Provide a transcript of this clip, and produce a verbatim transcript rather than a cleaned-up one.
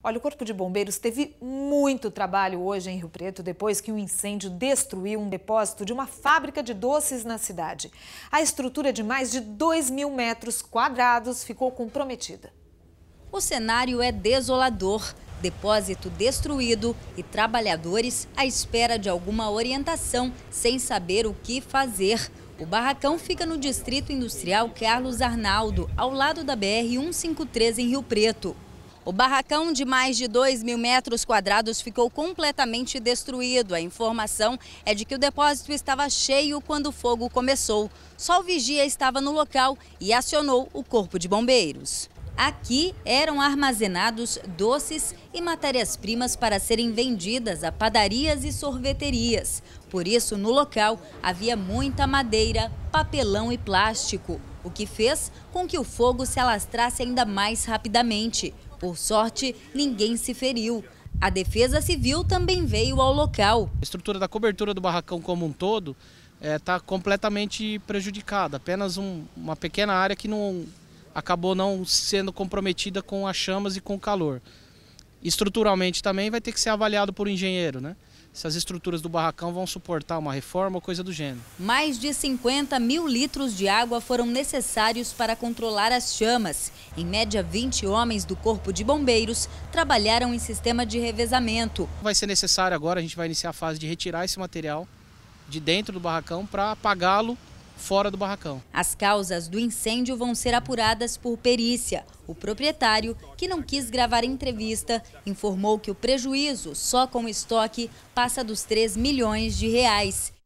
Olha, o Corpo de Bombeiros teve muito trabalho hoje em Rio Preto depois que um incêndio destruiu um depósito de uma fábrica de doces na cidade. A estrutura de mais de dois mil metros quadrados ficou comprometida. O cenário é desolador. Depósito destruído e trabalhadores à espera de alguma orientação, sem saber o que fazer. O barracão fica no Distrito Industrial Carlos Arnaldo, ao lado da B R cento e cinquenta e três em Rio Preto. O barracão de mais de dois mil metros quadrados ficou completamente destruído. A informação é de que o depósito estava cheio quando o fogo começou. Só o vigia estava no local e acionou o Corpo de Bombeiros. Aqui eram armazenados doces e matérias-primas para serem vendidas a padarias e sorveterias. Por isso, no local, havia muita madeira, papelão e plástico, o que fez com que o fogo se alastrasse ainda mais rapidamente. Por sorte, ninguém se feriu. A Defesa Civil também veio ao local. A estrutura da cobertura do barracão como um todo está é, completamente prejudicada. Apenas um, uma pequena área que não, acabou não sendo comprometida com as chamas e com o calor. Estruturalmente também vai ter que ser avaliado por um engenheiro, né? Se as estruturas do barracão vão suportar uma reforma ou coisa do gênero. Mais de cinquenta mil litros de água foram necessários para controlar as chamas. Em média, vinte homens do Corpo de Bombeiros trabalharam em sistema de revezamento. Vai ser necessário agora, a gente vai iniciar a fase de retirar esse material de dentro do barracão para apagá-lo fora do barracão. As causas do incêndio vão ser apuradas por perícia. O proprietário, que não quis gravar entrevista, informou que o prejuízo só com o estoque passa dos três milhões de reais